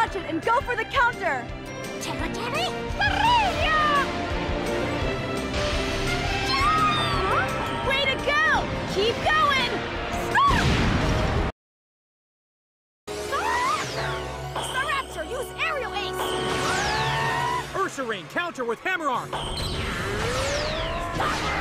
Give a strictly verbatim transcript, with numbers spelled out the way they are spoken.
dodge it and go for the counter! Terra Terry? Way to go! Keep going! Stop! Staraptor, use aerial ace! Ursaring, counter with Hammer Arm! Stop!